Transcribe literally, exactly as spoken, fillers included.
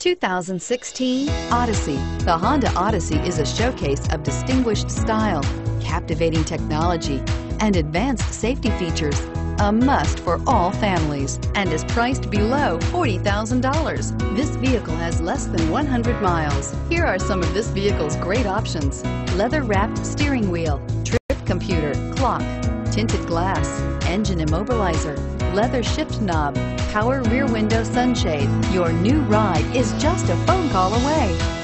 two thousand sixteen Odyssey. The Honda Odyssey is a showcase of distinguished style, captivating technology, and advanced safety features. A must for all families, and is priced below forty thousand dollars. This vehicle has less than one hundred miles. Here are some of this vehicle's great options: leather-wrapped steering wheel, trip computer, clock, tinted glass, engine immobilizer, leather shift knob, power rear window sunshade. Your new ride is just a phone call away.